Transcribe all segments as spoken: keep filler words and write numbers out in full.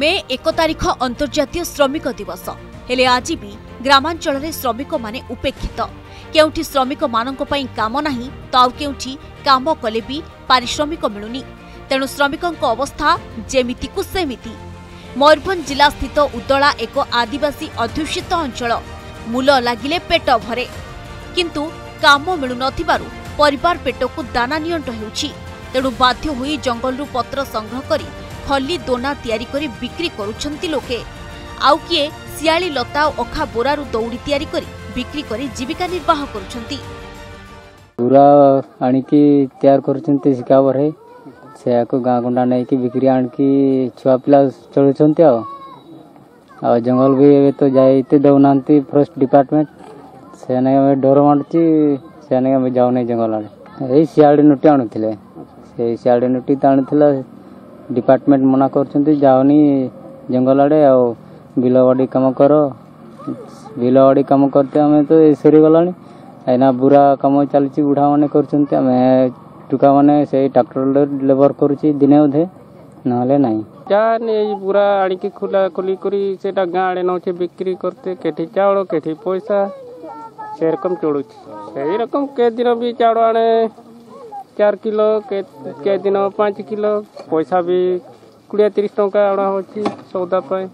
मे एक तारिख अंतर्जातीय श्रमिक दिवस हेले आज भी ग्रामांचल रे श्रमिक माने उपेक्षित केउठी श्रमिक मानक पई काम नाही तो आउ केउठी काम कले भी पारिश्रमिक मिलुनी तेणु श्रमिकंक अवस्था जेमिति कु सेमिति। मयूरभंज जिला स्थित उदला एक आदिवासी अध्युषित अंचल मूल लागिले पेट भरे किंतु काम मिलु नथिबारु परिवार पेटकु दाना नियंट हेउछि तेणु बाध्य होई जंगलरु पत्र संग्रह करी खली दोना तैयारी करी बिक्री करुछंती लोके आउ किए सियाली लता और अखा बोरारु दौड़ी तैयारी करी बिक्री करी जीविका निर्वाह करुछंती। पूरा आनिकी तैयार करुछंती सिकावर है से को गां गुंडा नै की बिक्री आनिकी छुआ पिला चलुछंती आ आ जंगल भी तो जाईते दउनांती फॉरेस्ट डिपार्टमेंट से नै डर मारची से नै हम जाउ नै जंगल आड़े ए सियाडी नोटी आनुथिले से सियाडी नोटी तानुथिला डिपार्टमेंट मना करछंती जाउनी जंगल आड़े आ बिलवाड़ी काम कर बिलवाड़ी काम करते हमें तो सरी गलानी एना बुरा काम चलची बुढ़ा माने करछंती हमें टुका माने से ट्रैक्टर लेबर करूची दिने उधे नहले नाही जाने पूरा आड़ी की खुला खुली करी सेटा गाड़े नौचे बिक्री करते केठी चावल केठी पैसा से रकम चढ़ुची से रकम के दिन भी चावल आने चार किलो के के दिन पाँच किलो पैसा भी कुड़िया तीस टंका आना होची सौदा पाए।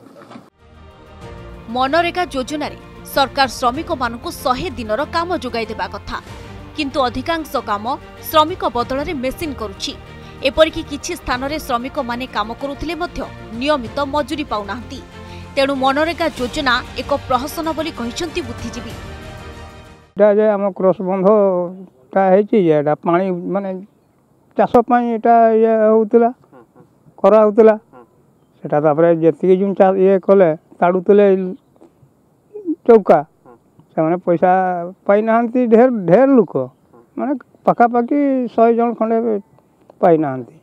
मनरेगा योजना रे सरकार श्रमिक मानकु सौ दिनर काम जोगाई देबा कथा किंतु अधिकांश काम श्रमिक बदल रे मेसिन करूची एपरिकी किछि स्थान रे श्रमिक माने काम करुथिले मध्य नियमित मजूरी पाउनाहंती तेणु मनरेगा योजना एक प्रहसन बोली कहिसंती बुद्धिजीवी। एटा जे हम क्रॉस बंध ता हेची एटा पानी माने चाष पाई एटा ये होतला करा होतला सेटा तापरे जेतिकी जुन चा ये कले ताडुतले चौका से पैसा पाई नाहंती ढेर ढेर लोक माने पाखापाखि सौ जन खंडे पाई नाहंती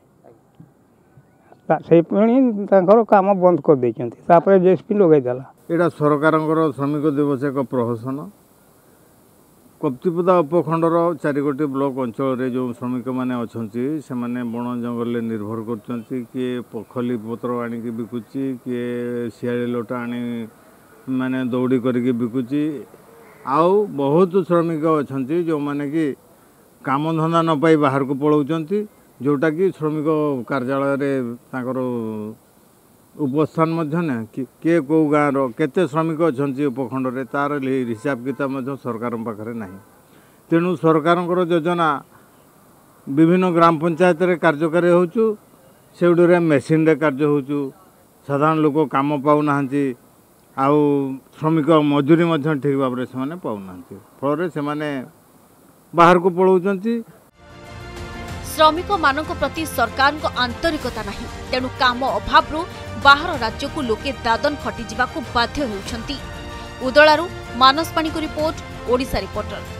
से काम बंद कर देछंती तापरे जेएसपी लगाई देला एटा सरकारंकर श्रमिक दिवस एक प्रहसन कप्तिपदा उपखंडर चारिगोटी ब्लॉक अंचल रे जो श्रमिक माने अछंती से माने बण जंगल ले निर्भर करचंती किए पखली पत्र आनी की बिकुची किए सियाली लोटा आनी माने दौड़ी करके बिकुची आउ बहुत श्रमिक अछंती जो माने कि काम धंदा न पाई बाहर को पळौचंती जोटा कि श्रमिक कार्यालय रे ताकर उपस्थान मध्य ने के को गाँव केते श्रमिक अछंती उपखंड रे तार हिसाब किताब मध्य सरकार पाखरे नाही तेणु सरकारंकर योजना विभिन्न ग्राम पंचायत रे कार्यकारी होचु सेउडरे मेसिन रे कार्य होचु साधारण लोक काम पाउ नाहंती आउ श्रमिक मजूरी मध्य ठीक भाव रे से पाउ नाहंती फल रे से माने बाहर को पळौचंती। श्रमिक मानक प्रति सरकार को आंतरिकता नाही तेणु काम अभाव रु बाहर राज्य को लोके दादन खटी जिबाकू बाध्य हेउछंती। उदलारू मानस पाणी को रिपोर्ट ओडिशा रिपोर्टर।